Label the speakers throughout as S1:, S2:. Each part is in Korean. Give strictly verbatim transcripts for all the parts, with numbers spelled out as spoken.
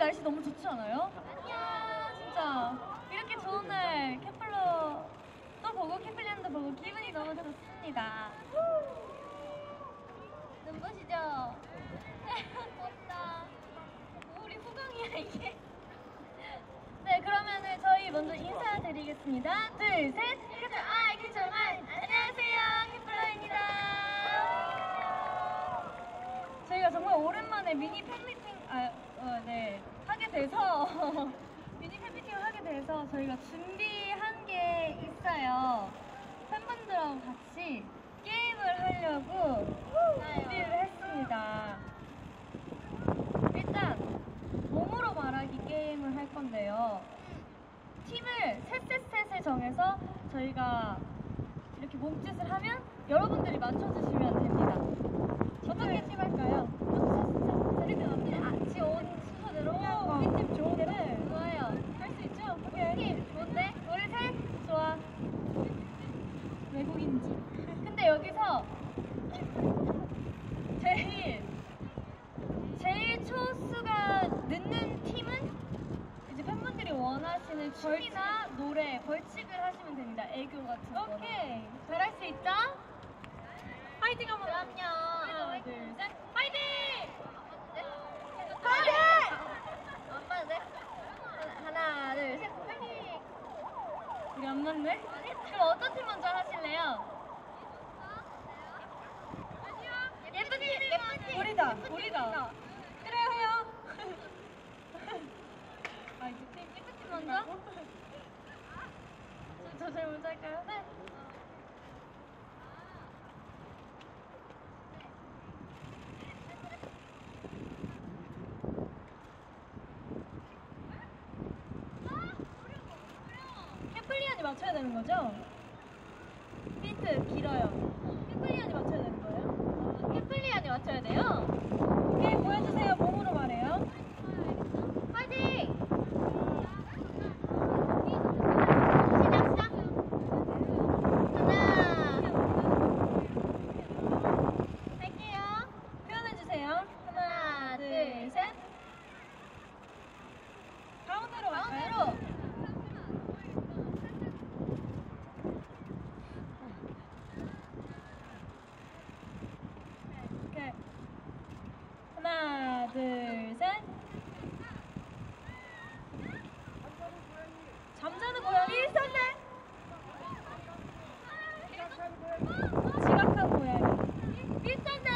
S1: 날씨 너무 좋지 않아요? 안녕. 진짜 이렇게 좋은 날 케플러 또 보고 케플리안도 보고 기분이 너무 좋습니다. 눈부시죠? 덥다. 우리 후광이야 이게. 네, 그러면은 저희 먼저 인사드리겠습니다. 둘, 셋. 그쵸, 아이, 그쵸, 아이. 안녕하세요, 케플러입니다. 저희가 정말 오랜만에 미니 팬미팅, 아, 어, 네, 하게 돼서 미니 팬미팅을 하게 돼서 저희가 준비한 게 있어요. 팬분들하고 같이 게임을 하려고 준비를 했습니다. 일단 몸으로 말하기 게임을 할 건데요. 팀을 셋셋셋을 정해서 저희가 이렇게 몸짓을 하면 여러분들이 맞춰주시면 됩니다. 어떻게 팀 할까요? 이렇게 어떻게 아, 지원 순서대로 우리 팀 좋은데? 좋아요. 할 수 있죠? 오케이. 팀 좋은데? 우리 셋? 좋아. 외국인지. 근데 여기서 제일 제일 초수가 늦는 팀은 이제 팬분들이 원하시는 춤이나 노래, 벌칙을 하시면 됩니다. 애교 같은 거. 오케이. 잘할 수 있죠? 화이팅 한번. 그럼요. 하나, 둘, 셋. 화이팅! 화이팅! 엄마, 네. 하나, 둘, 셋. 화이팅! 우리 안 맞네? 그럼 어떤 팀 먼저 하실래요? 예쁜 팀! 예쁜 팀! 우리다! 우리다! 그래요, 해요! 아, 이제 팀, 예쁜 팀 먼저? 저, 저 제일 먼저 할까요? 네! 캐플리안이 맞춰야 되는 거죠? 힌트 길어요. 캐플리안이 맞춰야 되는 거예요? 캐플리안이 맞춰야 돼요? 오케이, 보여주세요. 몸으로 말해요. 화이팅! 시작, 시작! 하나! 할게요. 표현해주세요. 하나, 둘, 셋! 가운데로 갈까요? 가운데로! 오케이. 하나, 둘, 셋. 잠자는 고양이 일산네. 지각한 고양이 일산네.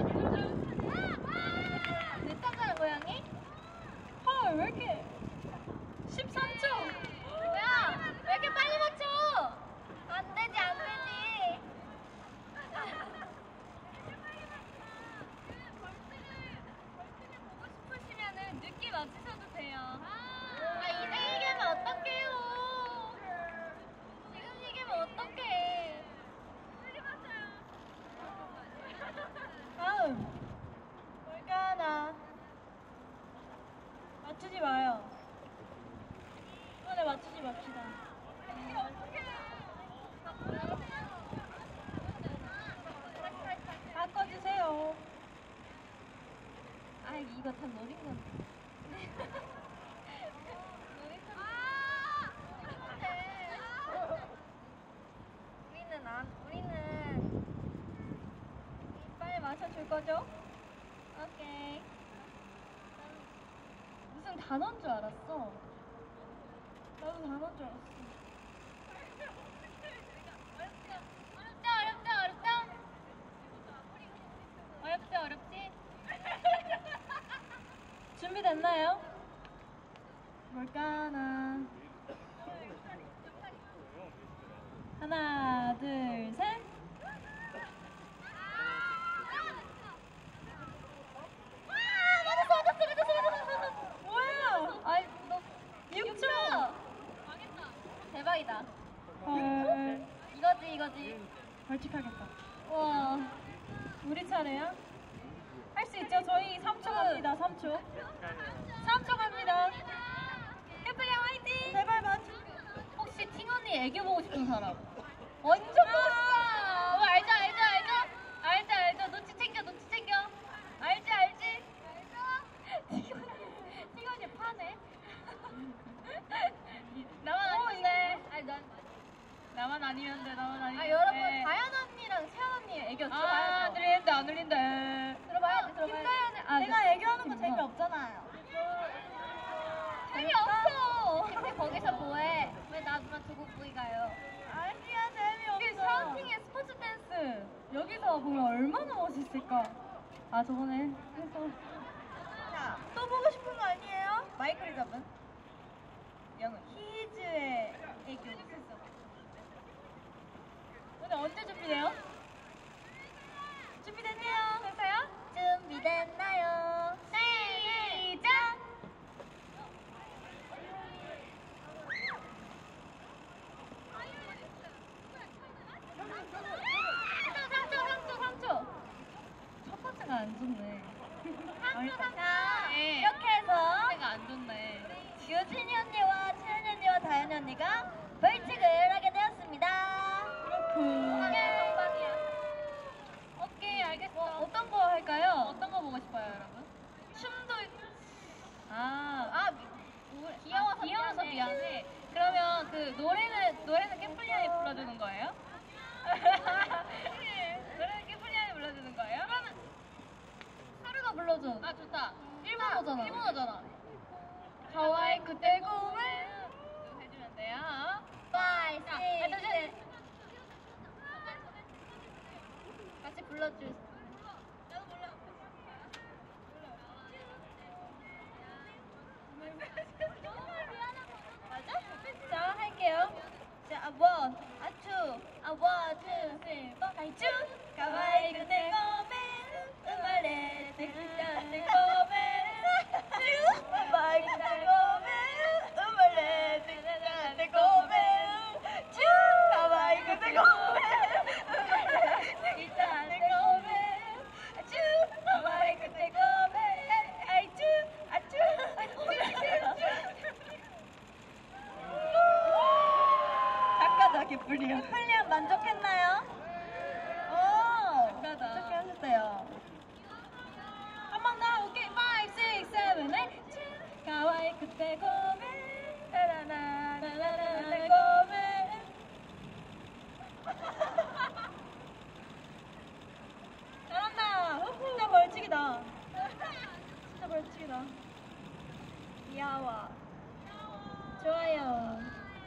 S1: 늦잠 자는 고양이? 헐, 왜 이렇게 십삼 초. 뭐야? 왜 이렇게 빨리 맞춰? 안 되지, 안 되지. 벌칙을 보고 싶으시면은 늦게 맞추셔도 돼요. 아, 이제 얘기하면 어떡해요? 지금 얘기하면 어떡해? 빨리 맞춰요. 다음. 뭘까나? 맞추지 마요. 이번에 맞추지 맙시다. 바꿔주세요. 아, 이거 다 노린 건데. 노린 건데. 아! 우리는 안, 우리는 빨리 마셔줄 거죠? 오케이. 무슨 단어인 줄 알았어. 나도 단어인 줄 알았어. 어렵죠, 어렵죠, 어렵죠? 어렵지, 어렵지? 준비됐나요? 뭘까나? 하나, 둘, 셋. 맞았어, 맞았어, 맞았어, 맞았어. 뭐야? 아이, 너 육 초. 망했다. 대박이다. 헐. 이거지, 이거지. 벌칙하겠다. 와, 우리 차례야? 할 수 있죠? 저희 삼 초 갑니다. 삼 초. 삼 초 갑니다. 캐플리안 화이팅! 제발 맞춰. 혹시 팅 언니 애교 보고 싶은 사람? 완전 멋있어. 어, 알죠, 알죠, 알죠? 알죠, 알죠. 눈치 챙겨, 눈치 챙겨. 알지, 알지? 알죠? 팅 언니, 팅 언니 파
S2: 진짜 안 울린다.
S1: 들어봐야 돼, 들어봐야 돼.
S2: 아,
S1: 내가
S2: 네.
S1: 애교하는 거 재미없잖아요. 재미없어. 근데 거기서 뭐해? 왜 나만 두고 보이 가요? 아니야, 재미없어.
S2: 이게 샤우팅의 스포츠 댄스. 여기서 보면 얼마나 멋있을까. 아, 저번에 해서.
S1: 자, 또 보고 싶은 거 아니에요? 마이크를 잡은 영은 히즈의 애교 했어.
S2: 오늘 언제 준비돼요?
S1: 준비됐네요.
S2: 됐어요?
S1: 준비됐나요? 시작!
S2: 삼 초, 삼 초, 삼 초. 첫 번째가 안 좋네.
S1: 삼 초, 삼 초.
S2: 네.
S1: 이렇게 해서
S2: 내가 안 좋네.
S1: 유진이 언니와 채연이 언니와 다현이 언니가 벌칙을 하게 되었습니다.
S2: 그렇군.
S1: 오케이.
S2: 오케이, 알겠어. 어떤 거 할까요? 어떤 거 보고 싶어요, 여러분? 춤도. 아, 아, 미- 노래-
S1: 귀여워서
S2: 아, 귀여워서
S1: 미안해.
S2: 미안해. 그러면 그 노래는 노래는 깨플리안이 불러주는 거예요? 노래는 깨플리안이 불러주는 거예요? 그러면 하루가 불러줘. 아 좋다. 일본어잖아. 일본어잖아. 가와이 그때 꿈을 해주면 돼요.
S1: 파이,
S2: 자,
S1: 시,
S2: 아, 잠시만요.
S1: 같이 불러줄. 맞아? 자, 할게요. 자, 아, 원, 아, 투, 아, 원, 투, 쓰리, 포, 아이, 쭈! 가와이 그대 고멘, 음말레, 데키타, 데 고멘, 쭈! 가와이 그대 고멘, 음말레, 데키타, 데 고멘, 쭈! 가와이 그대 고멘, 음말레, 데키타, 데 고멘, 쭈! 가와이 그대 고멘, 아이, 쭈! 아, 쭈! 아, 쭈! 작가다 개뿔이요. 풀리안 만족했나요? 오,
S2: 작가다.
S1: 어떻게 하셨어요?
S2: 한 번 더. 오케이. 파이브, 식스, 세븐, 에잇. 가와이 그때 고멘.
S1: 따라나,
S2: 라라라라
S1: 따라나,
S2: 고멘.
S1: 잘한다. 진짜 벌칙이다. 진짜 벌칙이다. 귀여워. 좋아요.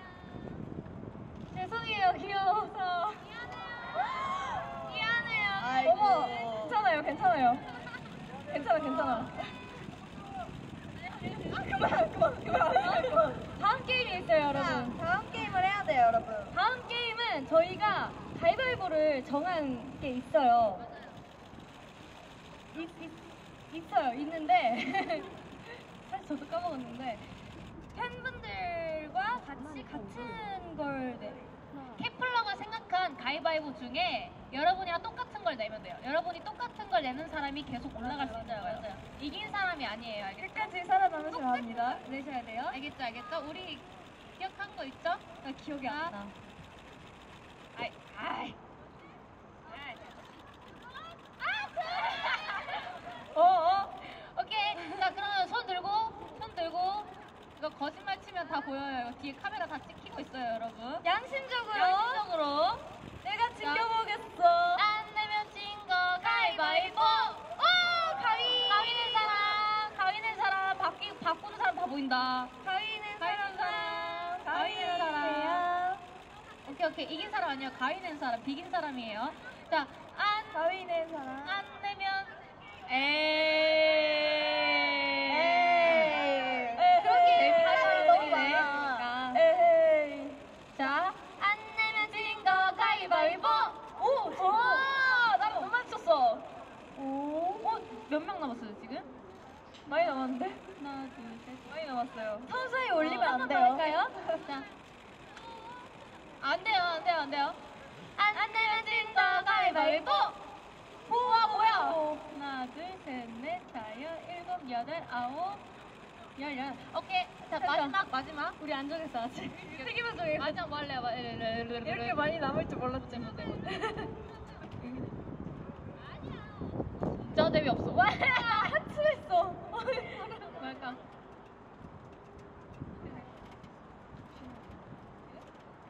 S2: 죄송해요. 귀여워서.
S1: 미안해요.
S2: 어머. 괜찮아요. 괜찮아요. 괜찮아. 괜찮아.
S1: 아, 그만, 그만, 그만, 그만.
S2: 다음 게임이 있어요,
S1: 자,
S2: 여러분.
S1: 다음 게임을 해야 돼요, 여러분.
S2: 다음 게임은 저희가 가위바위보를 정한 게 있어요. 있, 있, 있어요. 있는데 사실 저도 까먹었는데 팬분들과 같이 같은 걸 내. 케플러가 생각한 가위바위보 중에 여러분이랑 똑같은 걸 내면 돼요. 여러분이 똑같은 걸 내는 사람이 계속 올라갈 수 있어요. 맞아요. 이긴 사람이 아니에요. 알겠죠?
S1: 끝까지 살아남으셔야 합니다.
S2: 내셔야 돼요. 알겠죠? 알겠죠? 우리 기억한 거 있죠? 나 기억이 안 나. 아이, 아이. 아이. 어, 어. 오케이. 자, 그러면 손 들고, 손 들고. 이거 거짓말 치면 다 보여요. 이거 뒤에 카메라 다 찍히고 있어요, 여러분.
S1: 양심적으로.
S2: 양심적으로.
S1: 내가 지켜보겠어.
S2: 안 내면 진 거 가위바위보. 오, 가위. 가위 낸 사람. 가위 낸 사람. 바뀌, 바꾸는 사람 다 보인다.
S1: 가위는
S2: 가위 낸 사람. 가위 낸
S1: 가위예요.
S2: 사람. 오케이, 오케이. 이긴 사람 아니에요. 가위 낸 사람. 비긴 사람이에요. 자, 안,
S1: 가위는 사람.
S2: 안 내면. 에이.
S1: 에이.
S2: 그렇게
S1: 에이. 너무 많아.
S2: 자,
S1: 에이.
S2: 자, 안 내면 진 거 가위바위보.
S1: 오, 진짜.
S2: 와, 나 못 맞췄어. 오, 어, 몇 명 남았어요 지금?
S1: 많이 남았는데?
S2: 하나, 둘, 셋.
S1: 많이 남았어요. 서서히 올리면
S2: 어,
S1: 안
S2: 한번
S1: 돼요.
S2: 더 할까요? 자, 안 돼요, 안 돼요, 안 돼요. 안, 안 내면 진 거 가위바위보. 우와, 뭐야? 하나, 둘, 셋, 넷, 다섯, 일곱, 여덟, 아홉, 열, 열. 오케이. 자, 마지막, 마지막. 우리 안 정했어, 아직.
S1: 세기만 정해.
S2: 마지막 뭐 할래요? 뭐,
S1: 이렇게 많이 남을 줄 몰랐지.
S2: 못해, 못해. 진짜 재미없어. 와,
S1: 하트했어.
S2: 뭐랄까.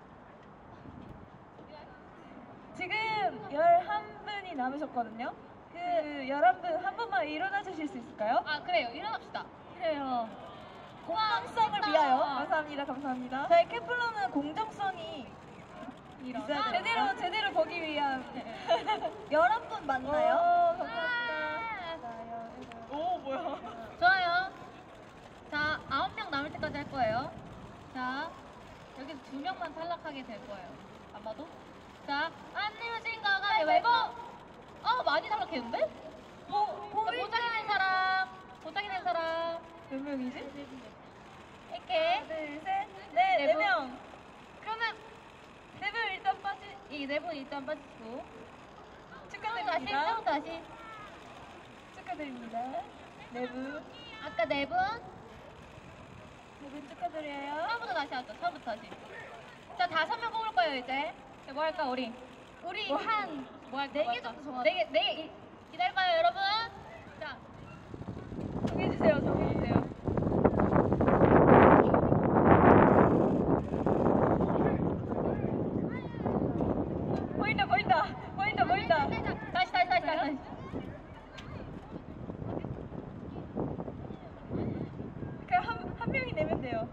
S1: 지금 열한 분이 남으셨거든요.
S3: 그 열한 분 한 번만 일어나 주실 수 있을까요?
S2: 아 그래요. 일어납시다.
S3: 그래요.
S1: 공정성을
S2: 진짜.
S1: 위하여. 감사합니다, 감사합니다. 저희 케플러는 공정성이
S2: 일어나.
S1: 있어야 돼요.
S3: 제대로 제대로 보기 위한.
S1: 열한 분 맞나요?
S3: 오, 감사합니다. 오 뭐야?
S2: 좋아요. 자, 아홉 명 남을 때까지 할 거예요. 자, 여기서 두 명만 탈락하게 될 거예요. 아마도. 자, 안 내면 진거 가위바위보. 어, 많이 탈락했는데?
S1: 보,
S2: 자, 보자기 낸 사람. 보자기 낸 사람.
S3: 몇 명이지?
S2: 이렇게.
S1: 하나, 둘, 셋. 네,
S2: 네
S1: 네
S2: 분.
S1: 명.
S2: 그러면 네 분 일단 빠지, 이 네 분 일단 빠지시고. 다시,
S3: 축하드립니다.
S2: 처음부터 다시.
S3: 축하드립니다. 네 분.
S2: 아까 네 분.
S3: 네 분 축하드려요.
S2: 처음부터 다시 하죠. 처음부터 다시. 자, 다섯 명 뽑을 거예요, 이제. 자, 뭐 할까, 우리? 우리
S3: 뭐?
S2: 한, 뭐 할까?
S1: 네
S2: 뭐
S1: 개
S2: 할까?
S1: 정도 정하자.
S2: 네 개, 네 개. 이- 기다려봐요, 여러분. 자,
S3: 정해주세요, 정해주세요. 보인다, 보인다, 보인다, 보인다.
S2: 다시, 다시, 다시, 다시.
S3: 그냥 한, 한 명이 내면 돼요.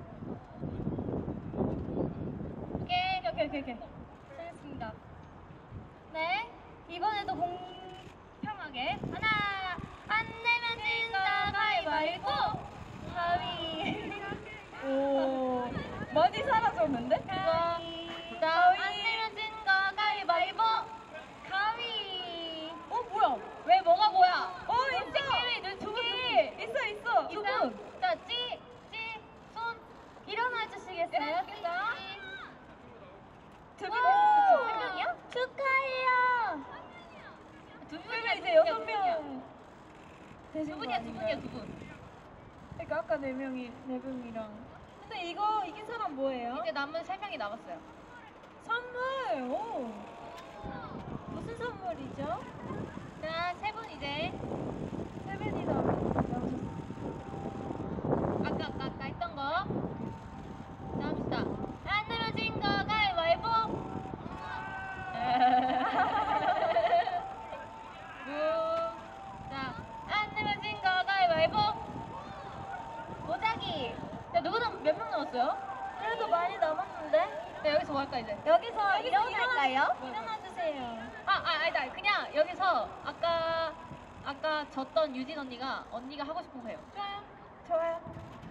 S2: 오케이, 오케이, 오케이, 오케이.
S1: 잘했습니다.
S2: 네. 이번에도 공평하게. 하나, 안 내면 진다, 가위바위보.
S1: 가위.
S3: 오, 많이 사라졌는데?
S2: 자,
S3: 가위.
S2: 안 내면 진거 가위바위보. 가위.
S3: 어, 뭐야?
S2: 왜, 뭐가 뭐야?
S3: 어, 있어.
S2: 게임이 눈두 개.
S3: 있어, 있어.
S2: 두 분. 자, 찌, 찌, 손. 일어나 주시겠어요? 찌, 찌.
S3: 두
S2: 오!
S3: 명.
S2: 한 명이야?
S1: 축하해요.
S2: 두
S3: 그러면
S2: 분이야,
S3: 이제 여섯 명.
S2: 두 분이야, 두 분이야, 두 분.
S3: 그러니까 아까 네 명이 네 명이랑. 근데 이거 이긴 사람 뭐예요?
S2: 이제 남은 세 명이 남았어요.
S3: 선물. 오. 무슨 선물이죠?
S2: 자, 세 분 이제
S3: 세븐이 나오셨어.
S2: 아까 아까 아까 했던 거. 자, 합시다. 안 내면 진거 가위바위보. 무. 자, 안 내면 진거 가위바위보. 모자기. 자, 누구는 몇 명 남았어요?
S1: 그래도 많이 남았는데?
S2: 자, 여기서 뭐 할까 이제?
S1: 여기서
S3: 여기서
S1: 일어날까요?
S2: 일어나-
S1: 일어나 주세요.
S2: 아, 아, 아니다. 그냥 여기서 아까 아까 졌던 유진 언니가 언니가 하고 싶은 거 해요.
S3: 좋아요. 좋아요.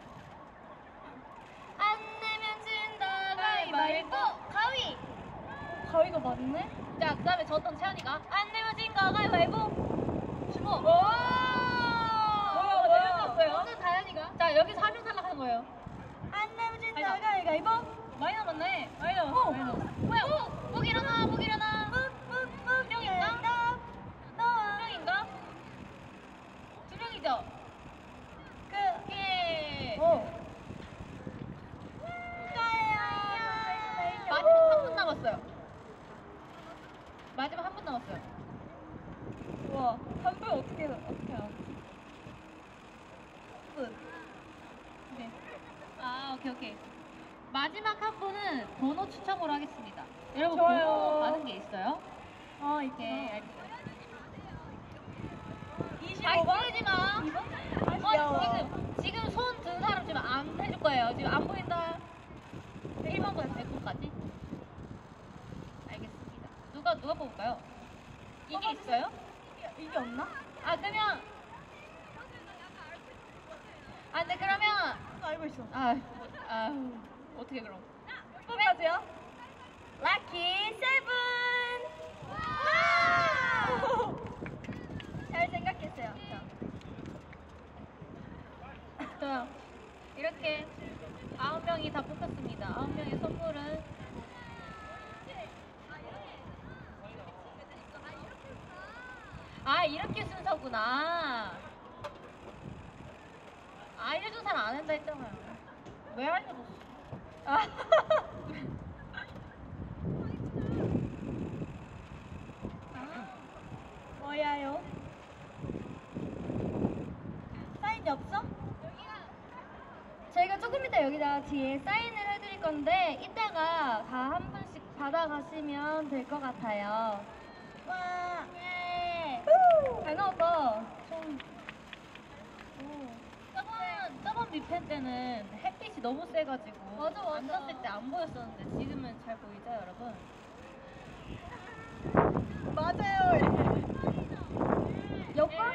S2: 안 내면 진다 가위바위보. 가위.
S1: 가위가 맞네?
S2: 자, 그다음에 졌던 채연이가 안 내면 진거 가위바위보. 주모. 오.
S3: 뭐야, 뭐야.
S2: 내려갔어요. 오늘 다현이가. 자, 여기서 한 명 탈락하는 거예요.
S1: 안 내면 진다
S2: 아니다.
S1: 가위가위보.
S2: 많이 남았네. 많이
S3: 어.
S2: 남았어. 많이 남았어. 뭐야? 어, 묵 일어나. 묵 일어나. 두 명인가? 두 명인가? 두 명이죠?
S1: 그,
S2: 예.
S3: 오.
S2: 마지막 한 분 남았어요. 마지막 한 분 남았어요.
S3: 와, 한 분 어떻게 어떻게 알았지?
S1: 분.
S2: 네. 아, 오케이, 오케이. 마지막 한 분은 번호 추첨으로 하겠습니다. 여러분,
S3: 좋아요.
S2: 번호 받은 게 있어요?
S1: 어,
S2: 오케이, 알겠어요. 잘
S1: 이십오 번?
S2: 쓰지 마.
S1: 아,
S2: 어,
S1: 귀여워.
S2: 지금, 지금 손 든 사람 지금 안 해줄 거예요. 지금 안 보인다. 일 번부터 백 번까지. 알겠습니다. 누가, 누가 뽑을까요? 이게 있어요?
S1: 이게 없나?
S2: 아, 그러면. 아, 근데 그러면.
S1: 알고 있어.
S2: 아, 아, 어떻게 그럼?
S1: 끝까지요? 라키 세븐! 잘 생각했어요. 저.
S2: 자, 이렇게 아홉 명이 다 뽑혔습니다. 아홉 명의 선물은 아, 이렇게 순서구나. 아, 알려준 사람 안 한다 했잖아요. 왜 알려줬어?
S3: 아.
S1: 뭐야요? 사인이 없어? 저희가 조금 이따 여기다 뒤에 사인을 해드릴 건데 이따가 다 한 분씩 받아가시면 될 것 같아요. 와, 예. 잘 나왔다.
S2: 땐 때는 햇빛이 너무 세가지고
S1: 맞아, 맞아.
S2: 앉았을 때 안 보였었는데 지금은 잘 보이죠, 여러분?
S3: 맞아요.
S1: 역광?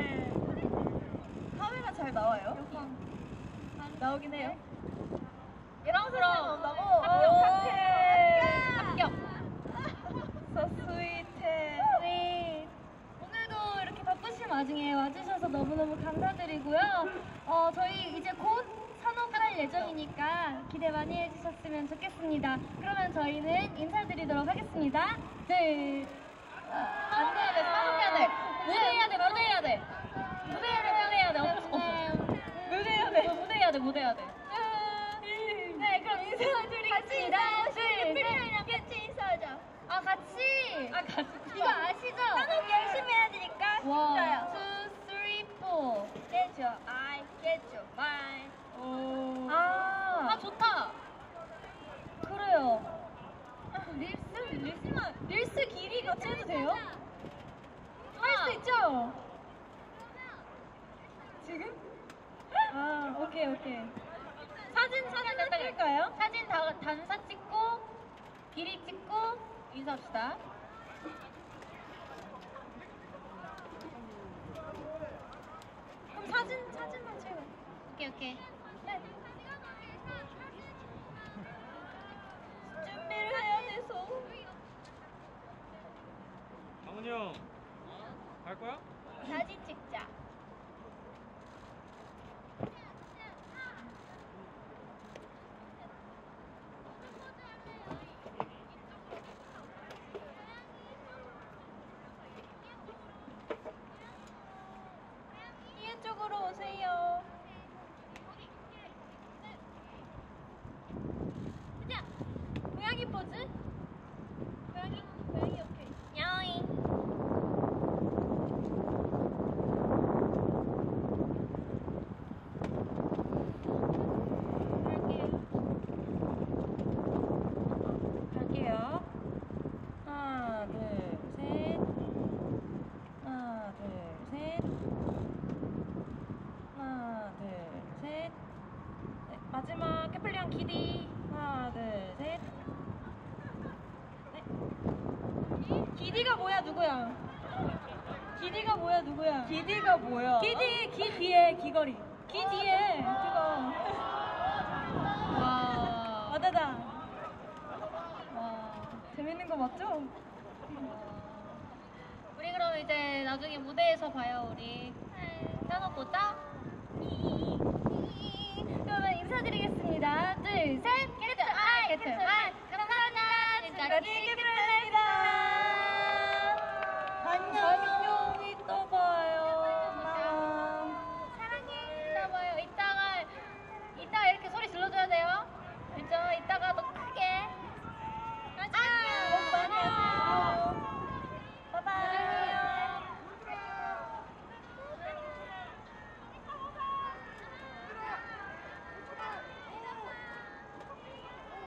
S3: 카메라 잘 나와요? 나오긴 해요.
S2: 그럼 그럼
S3: 나온다고?
S2: 합격,
S3: 오.
S2: 합격.
S3: So sweet.
S1: 네. 오늘도 이렇게 바쁘신 와중에 와주셔서 너무너무 감사드리고요. 어, 저희 이제 곧 산업할 예정이니까 기대 많이 해주셨으면 좋겠습니다. 그러면 저희는 인사드리도록 하겠습니다. 네.
S2: 안 돼야 돼, 산업해야 돼. 무대해야 돼, 무대해야 돼. 무대해야 돼, 무대해야 돼. 없어, 없어.
S3: 무대해야 돼.
S2: 어, 무대해야 돼, 무대해야 돼.
S1: 네, 그럼 인사드리겠습니다. 둘, 셋.
S3: 같이 인사하자.
S1: 아, 같이.
S2: 아, 같이.
S1: 이거 아시죠?
S3: 산업 열심히 해야 되니까.
S1: 원, 투, 쓰리, 포.
S3: Get your eye, get your mind. 오.
S1: 아,
S2: 아, 좋다.
S1: 그래요.
S3: 릴스? 릴스만. 릴스 길이 같이 해도 돼요?
S2: 할
S3: 수 있죠? 지금? 아, 오케이, 오케이.
S2: 사진, 사진 몇
S3: 찍을까요?
S2: 사진 다, 단사 찍고, 길이 찍고, 인사합시다.
S3: 그럼 사진, 사진만 찍어.
S2: 오케이, 오케이.
S3: 네. 준비를 해야 돼서.
S4: 강훈이 형, 갈 거야?
S3: 사진 찍자. 이쪽으로 오세요.
S1: 자,
S3: 고양이 포즈? 고양이? 고양이 오케이.
S1: 야이.
S3: 갈게요. 하나, 둘, 셋. 하나, 둘, 셋. 하나, 둘, 셋. 네, 마지막 캐플리언 기디. 하나, 둘, 셋. 네. 기디가 뭐야, 누구야? 기디가 뭐야, 누구야? 기디가 뭐야? 기디, 기 뒤에 귀걸이. 기 뒤에 그거.
S2: 와.
S3: 와다다. 와, 재밌는 거 맞죠?
S2: 우리 그럼 이제 나중에 무대에서 봐요, 우리. 산업 보자.
S1: 그러면 인사드리겠습니다. 둘, 셋. 게트 아이, 게트 아이. 감사합니다. 지금까지 게트입니다.
S3: 안녕. 이따 봐요.
S2: 사랑해. 이따 봐요. 이따가, 이따가 이렇게 소리 질러줘야 돼요. 그죠? 이따가 더 크게.
S3: 안녕. 많이 하세요.